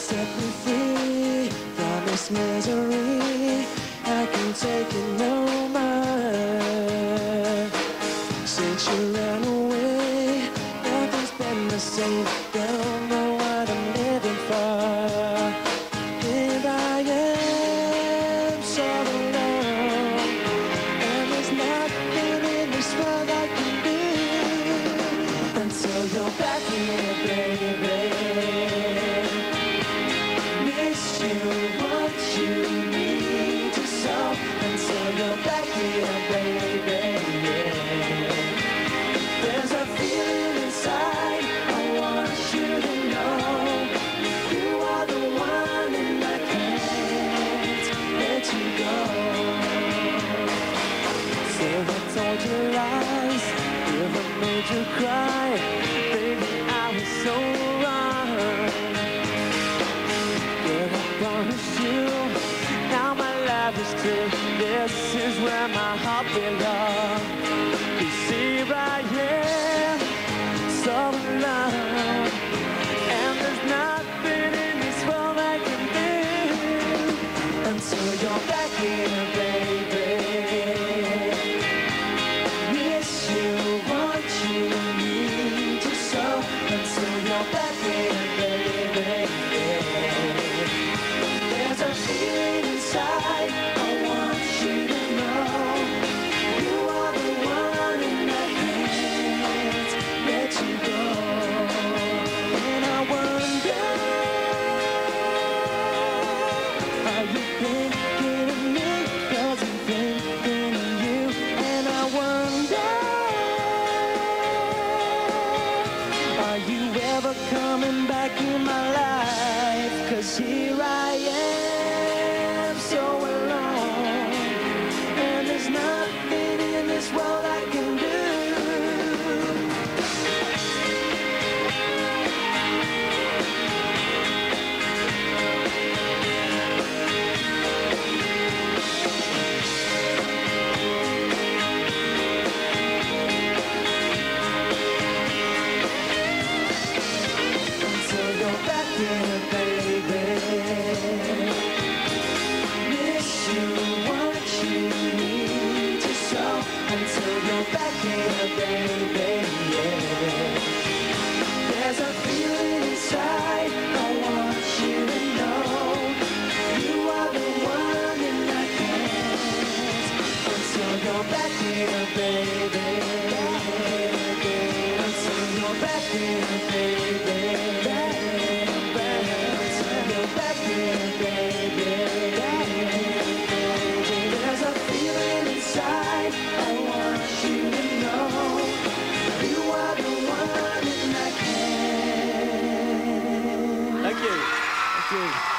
set me free from this misery. I can take it no more. Since you ran away, nothing's been the same. Don't know what I'm living for. Here I am, so alone, and there's nothing in this world I can do until you're back here, baby. Miss you, want you, need you so until you're back here, baby. There's a feeling inside, I want you to know you are the one and I can't let you go. So I told you lies, if I made you cry, baby, I was so wrong. But I promise you, now my life is true. This is where my heart belongs. You see, right here, so alone, and there's nothing in this world I can do until you're back here, baby. Miss you, want you, need you so until you're back here, baby. There's a feeling inside, I want you to know you are the one and I can't let you go. And I wonder, are you thinking of me? 'Cause I'm thinking of you. And I wonder, are you ever coming back in my life? 'Cause here I am, so alone, and there's nothing in this world I can do. Until you're back here, baby. Miss you, want you, need you so until you're back here, baby. Yeah. There's a feeling inside, I want you to know you are the one and I can't until you're back here, baby. Until you're back here, baby. Until you're back here, baby. There's a feeling inside, I want you to know you are the one and I can't. Thank you. Thank you.